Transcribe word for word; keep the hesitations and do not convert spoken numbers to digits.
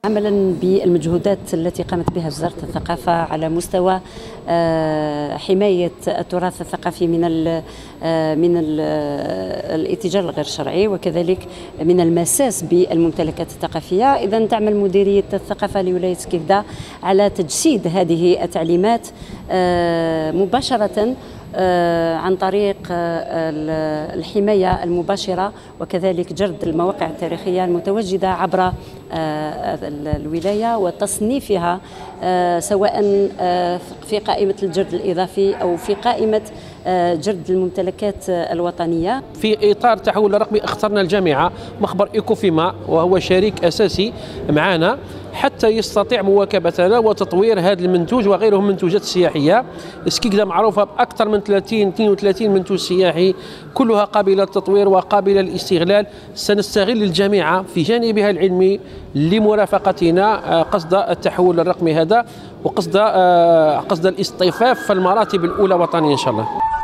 عملا بالمجهودات التي قامت بها وزارة الثقافة على مستوى حماية التراث الثقافي من ال من ال الاتجار الغير شرعي وكذلك من المساس بالممتلكات الثقافية. إذن تعمل مديرية الثقافة لولاية كيكدا على تجسيد هذه التعليمات مباشرة عن طريق الحماية المباشرة وكذلك جرد المواقع التاريخية المتواجدة عبر الولاية وتصنيفها سواء في قائمة الجرد الإضافي أو في قائمة جرد الممتلكات الوطنية. في إطار التحول الرقمي اخترنا الجامعة مخبر إيكوفيما وهو شريك أساسي معنا حتى يستطيع مواكبتنا وتطوير هذا المنتوج وغيره من المنتوجات السياحية. كيكدا معروفة بأكثر من ثلاثين اثنين وثلاثين منتوج سياحي كلها قابلة للتطوير وقابلة للاستغلال. سنستغل الجامعة في جانبها العلمي لمرافقتنا قصد التحول الرقمي هذا وقصد قصد الاصطفاف في المراتب الأولى وطنيا إن شاء الله.